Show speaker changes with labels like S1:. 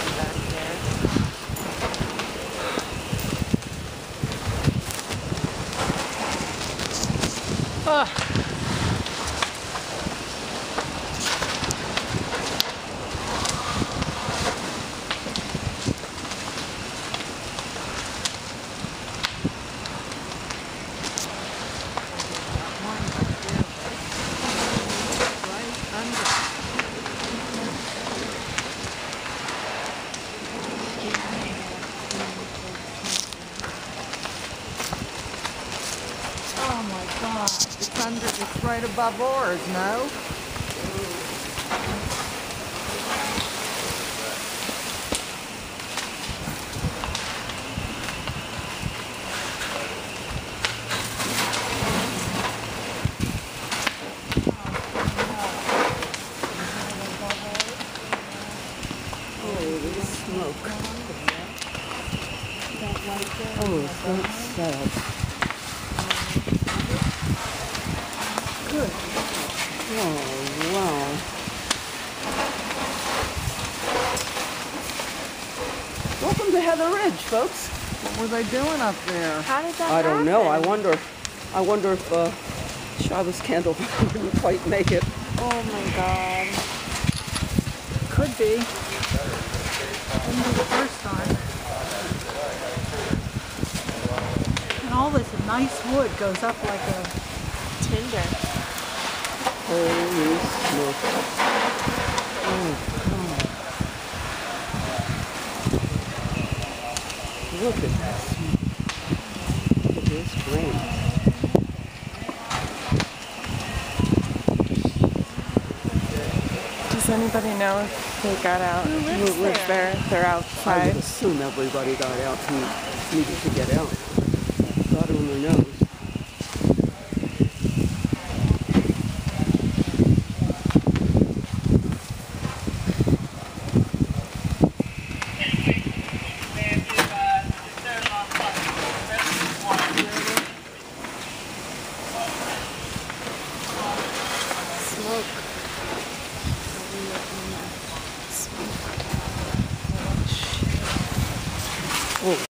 S1: something back there.
S2: Oh my God! It's right above ours, no?
S3: Holy smoke. Oh, that's sad. Good. Oh, wow. Welcome to Heather Ridge, folks.
S2: What were they doing up there?
S1: How did that
S3: I don't know. I
S1: happen?
S3: wonder if Shabbos Candle didn't quite make it.
S1: Oh my God.
S2: Could be. Wouldn't be the first time. And all this nice wood goes up like a
S1: Tinder.
S3: Holy smoke. Oh, God. Look at this. Look at this flame.
S1: Does anybody know if they got out? Who lives there? They're
S3: I would
S1: outside.
S3: assume everybody got out who needed to get out. God only knows.
S1: Smoke.
S3: Oh.